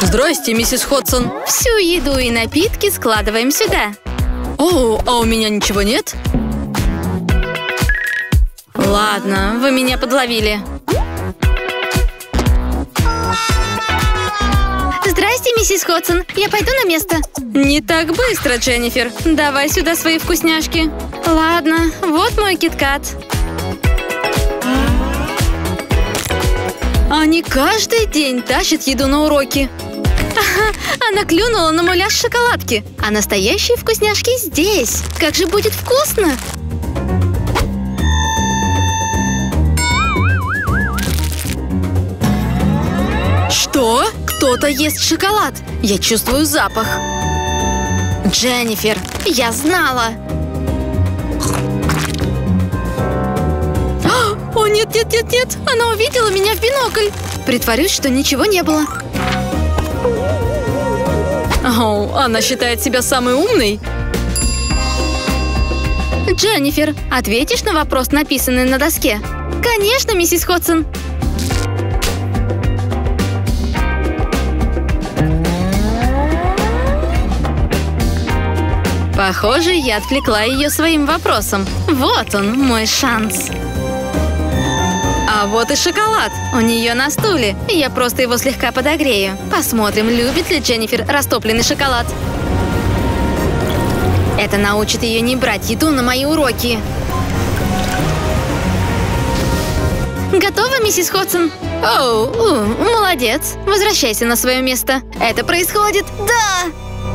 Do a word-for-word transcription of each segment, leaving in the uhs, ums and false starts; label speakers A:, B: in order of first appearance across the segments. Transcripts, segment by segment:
A: Здрасте, миссис Ходсон.
B: Всю еду и напитки складываем сюда.
A: О, а у меня ничего нет?
B: Ладно, вы меня подловили. Здрасте, миссис Ходсон. Я пойду на место.
A: Не так быстро, Дженнифер.
B: Давай сюда свои вкусняшки. Ладно, вот мой кит-кат.
A: Они каждый день тащат еду на уроки.
B: Ага, она клюнула на муляж шоколадки. А настоящие вкусняшки здесь. Как же будет вкусно!
A: Что? Кто-то ест шоколад. Я чувствую запах.
B: Дженнифер, я знала.
A: О, нет, нет, нет, нет.
B: Она увидела меня в бинокль.
A: Притворюсь, что ничего не было. О, она считает себя самой умной.
B: Дженнифер, ответишь на вопрос, написанный на доске? Конечно, миссис Ходсон.
A: Похоже, я отвлекла ее своим вопросом.
B: Вот он, мой шанс.
A: А вот и шоколад.
B: У нее на стуле. Я просто его слегка подогрею. Посмотрим, любит ли Дженнифер растопленный шоколад. Это научит ее не брать еду на мои уроки. Готово, миссис Ходсон? Оу, у, молодец. Возвращайся на свое место. Это происходит. Да!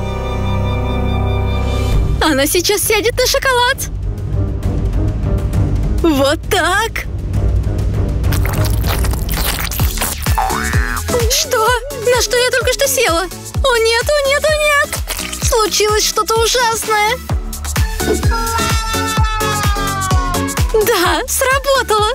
A: Она сейчас сядет на шоколад. Вот так.
B: Что? На что я только что села? О нет, о нет, о нет! Случилось что-то ужасное.
A: Да, сработало.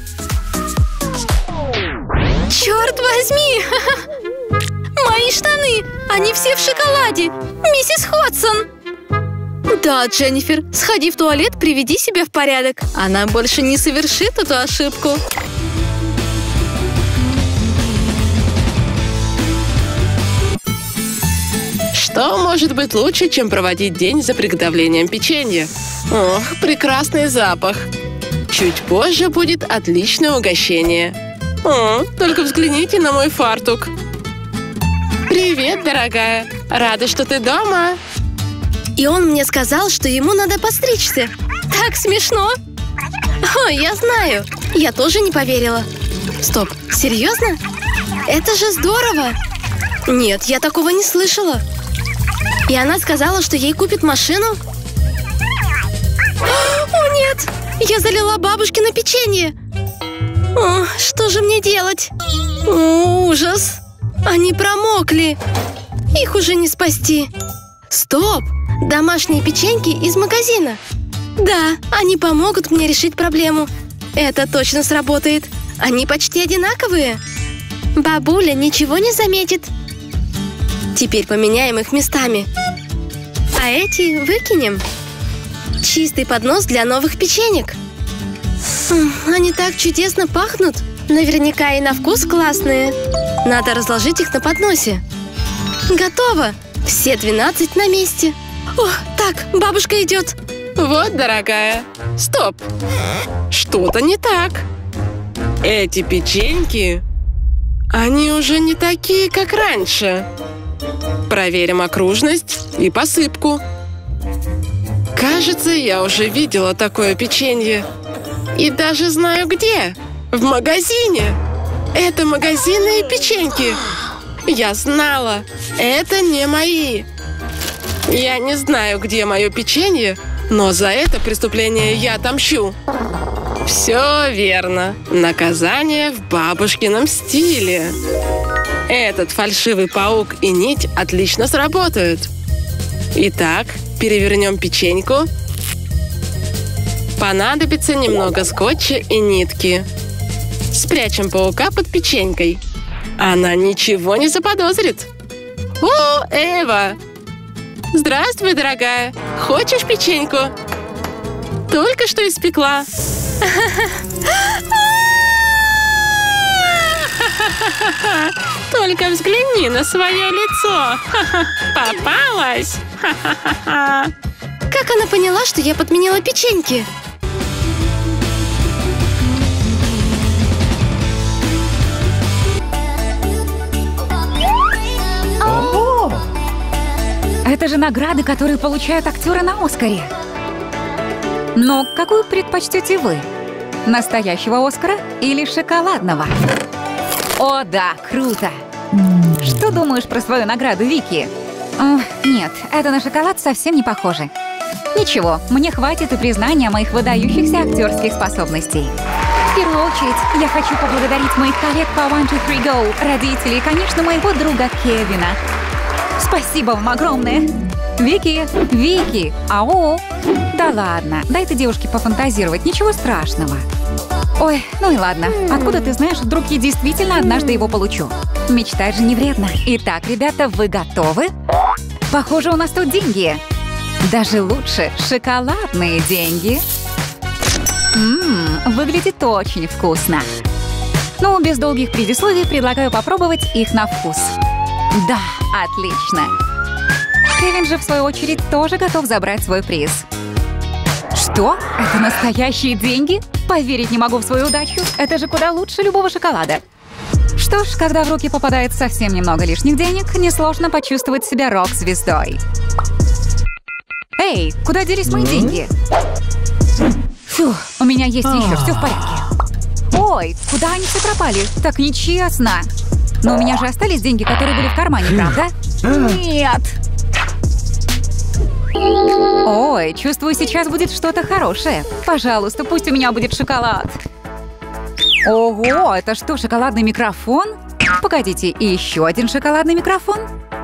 B: Черт возьми! Мои штаны! Они все в шоколаде! Миссис Ходсон!
A: Да, Дженнифер, сходи в туалет, приведи себя в порядок. Она больше не совершит эту ошибку.
C: Что может быть лучше, чем проводить день за приготовлением печенья? Ох, прекрасный запах. Чуть позже будет отличное угощение. О, только взгляните на мой фартук. Привет, дорогая. Рада, что ты дома.
B: И он мне сказал, что ему надо постричься. Так смешно. О, я знаю. Я тоже не поверила. Стоп, серьезно? Это же здорово. Нет, я такого не слышала. И она сказала, что ей купит машину? О, нет! Я залила бабушкино печенье. О, что же мне делать? О, ужас! Они промокли. Их уже не спасти. Стоп! Домашние печеньки из магазина. Да, они помогут мне решить проблему. Это точно сработает. Они почти одинаковые. Бабуля ничего не заметит. Теперь поменяем их местами. А эти выкинем. Чистый поднос для новых печенек. Они так чудесно пахнут. Наверняка и на вкус классные. Надо разложить их на подносе. Готово. Все двенадцать на месте. О, так, бабушка идет.
C: Вот, дорогая. Стоп. Что-то не так. Эти печеньки, они уже не такие, как раньше. Проверим окружность и посыпку. Кажется, я уже видела такое печенье. И даже знаю где. В магазине. Это магазинные печеньки. Я знала. Это не мои. Я не знаю, где мое печенье, но за это преступление я отомщу. Все верно. Наказание в бабушкином стиле. Этот фальшивый паук и нить отлично сработают. Итак, перевернем печеньку. Понадобится немного скотча и нитки. Спрячем паука под печенькой. Она ничего не заподозрит. О, Эва! Здравствуй, дорогая. Хочешь печеньку? Только что испекла. Только взгляни на свое лицо. Ха-ха, попалась. Ха-ха-ха.
B: Как она поняла, что я подменила печеньки?
D: Ого! Это же награды, которые получают актеры на Оскаре. Но какую предпочтете вы? Настоящего Оскара или шоколадного? О, да, круто! Что думаешь про свою награду, Вики? Ох, нет, это на шоколад совсем не похоже. Ничего, мне хватит и признания моих выдающихся актерских способностей. В первую очередь, я хочу поблагодарить моих коллег по One, Two, Three, Go, родителей и, конечно, моего друга Кевина. Спасибо вам огромное! Вики, Вики, ау! Да ладно, дай ты девушке пофантазировать, ничего страшного. Ой, ну и ладно. Откуда ты знаешь, вдруг я действительно однажды его получу? Мечтать же не вредно. Итак, ребята, вы готовы? Похоже, у нас тут деньги. Даже лучше шоколадные деньги. Ммм, выглядит очень вкусно. Ну, без долгих предисловий предлагаю попробовать их на вкус. Да, отлично. Кевин же, в свою очередь, тоже готов забрать свой приз. Что? Это настоящие деньги? Поверить не могу в свою удачу. Это же куда лучше любого шоколада. Что ж, когда в руки попадает совсем немного лишних денег, несложно почувствовать себя рок-звездой. Эй, куда делись мои деньги? Фу, у меня есть еще, все в порядке. Ой, куда они все пропали? Так нечестно. Но у меня же остались деньги, которые были в кармане, правда? Нет. Ой, чувствую, сейчас будет что-то хорошее. Пожалуйста, пусть у меня будет шоколад. Ого, это что, шоколадный микрофон? Погодите, и еще один шоколадный микрофон?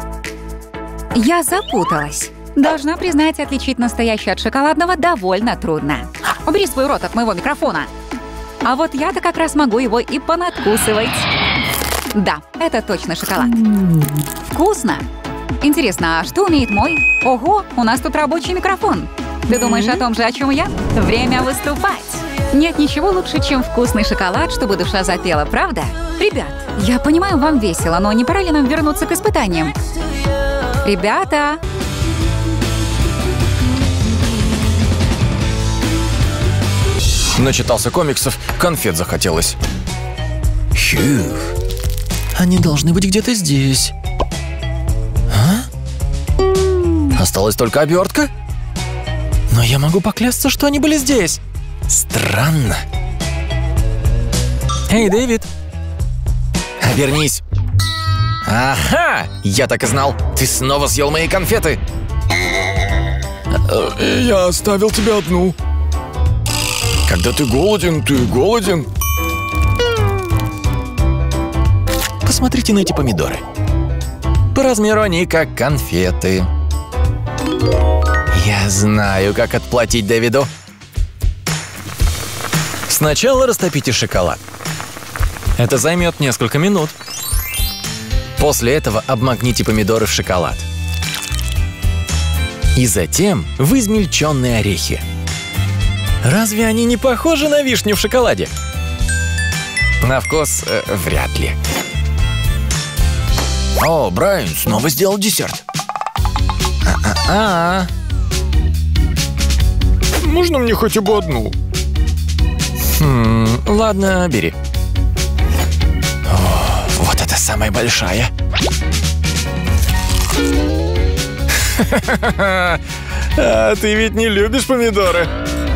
D: Я запуталась. Должна признать, отличить настоящий от шоколадного довольно трудно. Убери свой рот от моего микрофона. А вот я-то как раз могу его и понадкусывать. Да, это точно шоколад. Вкусно. Интересно, а что умеет мой? Ого, у нас тут рабочий микрофон. Ты думаешь о том же, о чем я? Время выступать. Нет ничего лучше, чем вкусный шоколад, чтобы душа запела, правда? Ребят, я понимаю, вам весело, но не пора ли нам вернуться к испытаниям? Ребята!
E: Начитался комиксов, конфет захотелось. Фух. Они должны быть где-то здесь. А? Осталась только обертка? Но я могу поклясться, что они были здесь. Странно. Эй, Дэвид. Обернись. Ага! Я так и знал. Ты снова съел мои конфеты. Я оставил тебе одну. Когда ты голоден, ты голоден. Посмотрите на эти помидоры. По размеру они как конфеты. Я знаю, как отплатить Дэвиду. Сначала растопите шоколад. Это займет несколько минут. После этого обмакните помидоры в шоколад. И затем в измельченные орехи. Разве они не похожи на вишню в шоколаде? На вкус э, вряд ли. О, Брайан снова сделал десерт. А-а-а. Можно мне хотя бы одну? Хм, ладно, бери. О, вот это самая большая. А ты ведь не любишь помидоры?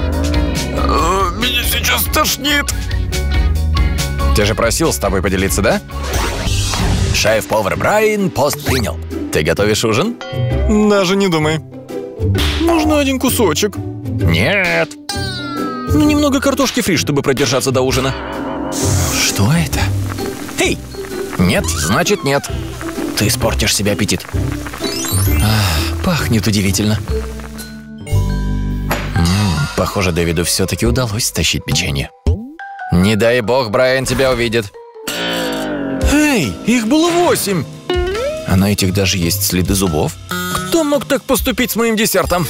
E: Меня сейчас тошнит. Ты же просил с тобой поделиться, да? Шеф-повар Брайан пост принял. Ты готовишь ужин? Даже не думай. Можно один кусочек. Нет. Ну, немного картошки фри, чтобы продержаться до ужина. Что это? Эй! Нет, значит нет. Ты испортишь себе аппетит. Ах, пахнет удивительно. М-м, похоже, Дэвиду все-таки удалось стащить печенье. Не дай бог, Брайан тебя увидит. Эй, их было восемь. А на этих даже есть следы зубов. Кто мог так поступить с моим десертом?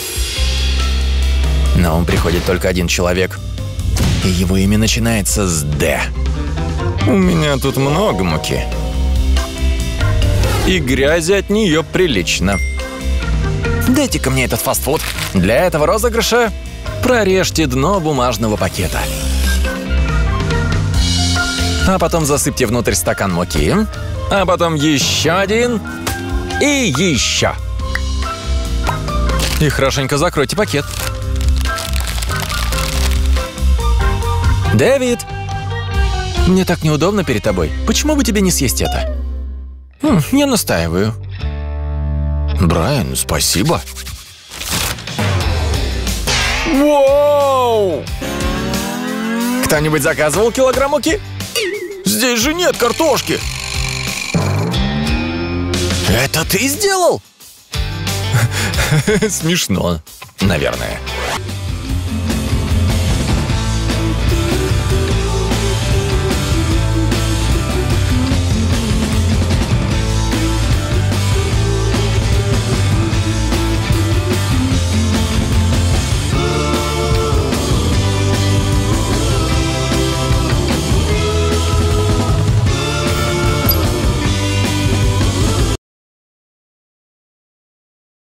E: На ум приходит только один человек. И его имя начинается с «Д». У меня тут много муки. И грязи от нее прилично. Дайте-ка мне этот фастфуд. Для этого розыгрыша прорежьте дно бумажного пакета. А потом засыпьте внутрь стакан муки. А потом еще один. И еще. И хорошенько закройте пакет. Дэвид, мне так неудобно перед тобой. Почему бы тебе не съесть это? М, не настаиваю. Брайан, спасибо. Вау! Кто-нибудь заказывал килограмм муки? Здесь же нет картошки. Это ты сделал? Смешно, наверное.